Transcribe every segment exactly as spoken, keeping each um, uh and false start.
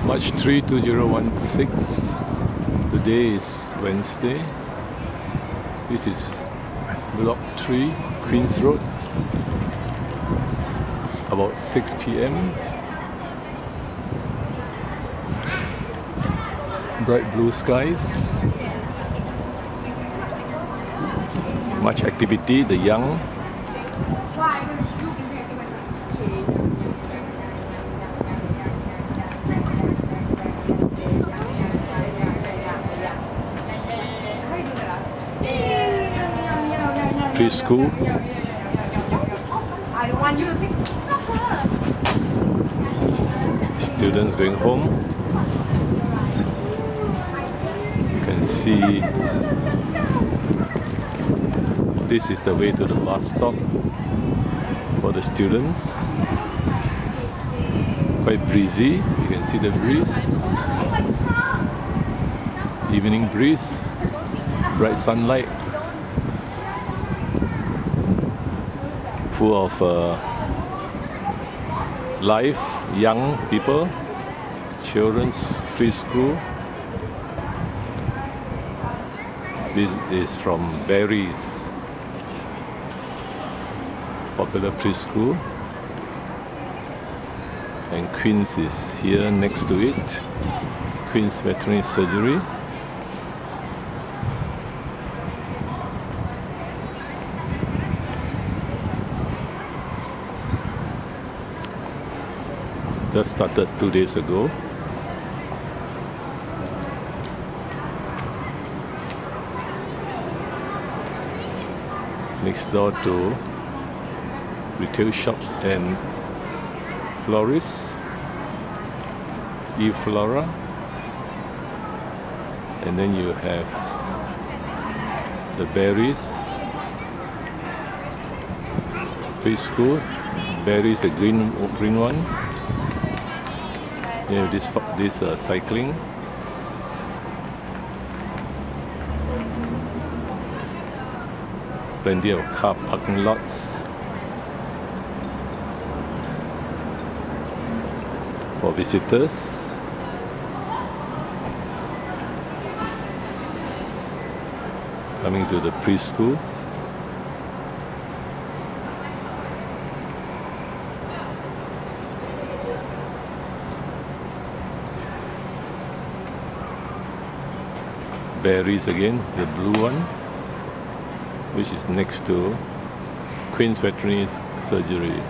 March third, two thousand sixteen. Today is Wednesday. This is Block three, Queen's Road. About six p m Bright blue skies. Much activity, the young. Preschool. I don't want you to take Students going home. You can see this is the way to the bus stop for the students. Quite breezy. You can see the breeze. Evening breeze. Bright sunlight. Full of uh, life, young people, children's preschool. This is from Barry's popular preschool, and Queen's is here next to it. Queen's Veterinary Surgery. Just started two days ago. Next door to retail shops and florists, eFlora, and then you have the Barry's preschool. Barry's the green green one. Yeah, this this uh, cycling. Plenty of car parking lots for visitors. Coming to the preschool. Barry's again, the blue one, which is next to Queen's Veterinary Surgery.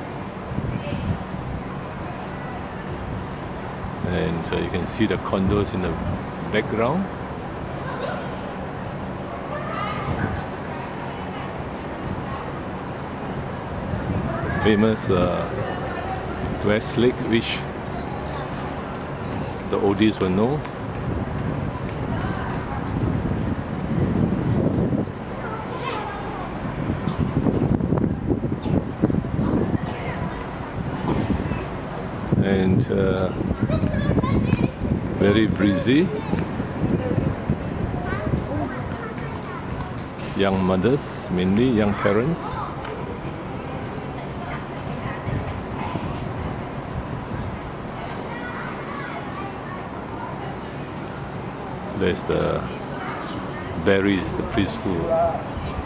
And uh, you can see the condos in the background. The famous uh, Westlake, which the oldies will know. And uh, very breezy. Young mothers, mainly young parents. There's the Barry's, the preschool.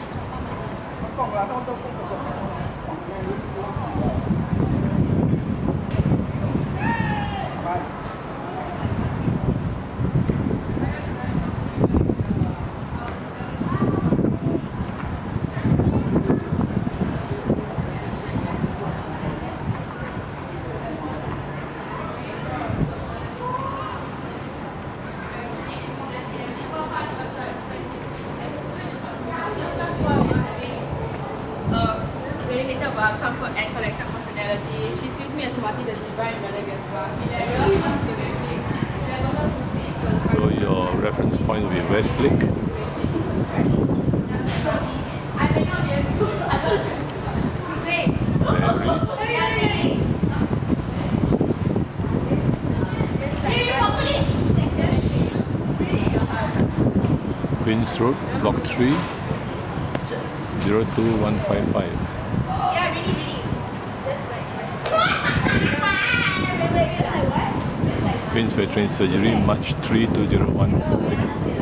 About comfort and collected personality. She sees me as Marty the Zebra in Madagascar. So your reference point will be Westlake. Barry's. Queen's Road, Block three, zero two one five five. Yeah, really, really. Just like Queensway Train Surgery, March third, two thousand sixteen.